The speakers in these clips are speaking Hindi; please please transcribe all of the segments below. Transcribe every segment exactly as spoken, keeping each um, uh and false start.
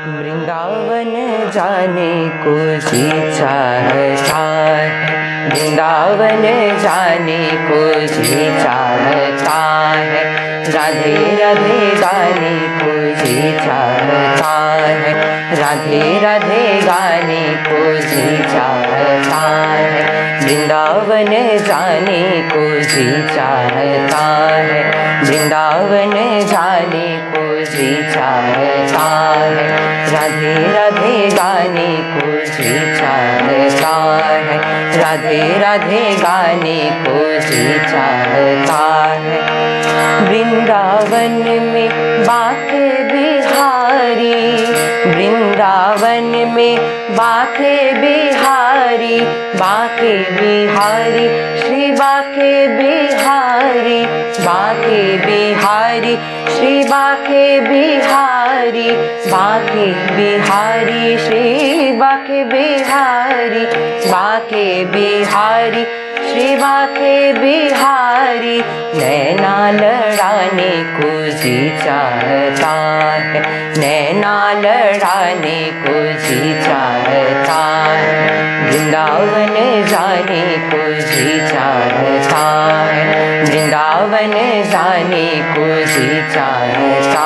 वृंदावन जाने को जी चाहता है, वृंदावन जाने को जी चाहता है, राधे राधे गाने को जी चाहता है, राधे राधे गाने को जी चाहता है, वृंदावन जाने को जी चाहता है, वृंदावन जाने को जी चाहता है, राधे राधे गाने को जी चाहता है, राधे राधे गाने को जी चाहता है। वृंदावन में बाके बिहारी, वृंदावन में बाके बिहारी, बाके बिहारी श्री बाके बिहारी, बाके बिहारी श्री बाके बिहारी, बाके बिहारी श्री बाके बिहारी, बाके बिहारी श्री बाके बिहारी, नैना लड़ाने को जी चाहता है, नैना लड़ाने को जी चाहता है, वृंदावन जाने को जी चाहता है, वृंदावन जाने को जी चाहता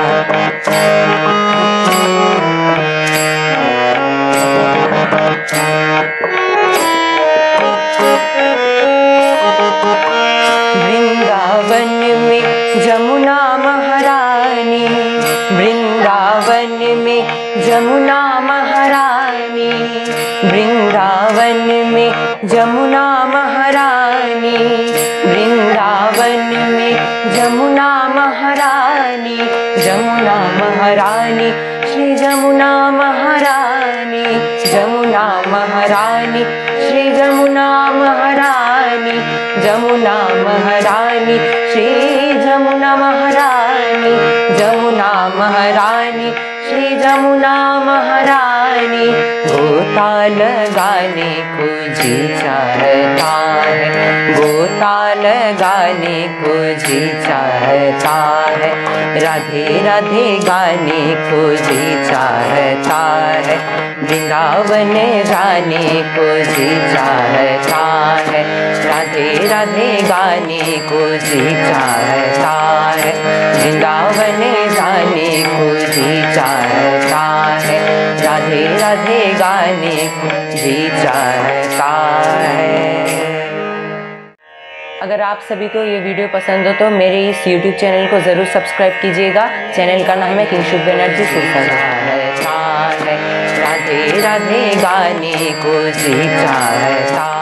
वृंदावन में जमुना महारानी, वृंदावन में जमुना महारानी, वृंदावन में जमुना महारानी, वृंदावन में जमुना महारानी, जमुना महारानी श्री जमुना महारानी, जमुना महारानी श्री जमुना महारानी, जमुना महारानी श्री जमुना महारानी, जमुना महारानी श्री जमुना महारानी, गोता लगाने को जी चाहता है, गोता लगाने को जी चाहता है, राधे राधे गाने को जी चाहता है, वृंदावन जाने को जी चाहता है, राधे राधे गाने को जी चाहता है, वृंदावन जाने को जी चाहता है, राधे राधे गाने को जी चाहता है। अगर आप सभी को ये वीडियो पसंद हो तो मेरे इस यूट्यूब चैनल को ज़रूर सब्सक्राइब कीजिएगा। चैनल का नाम है किंगशुक बनर्जी सुरसंघ। राधे राधे गाने को जी चाहता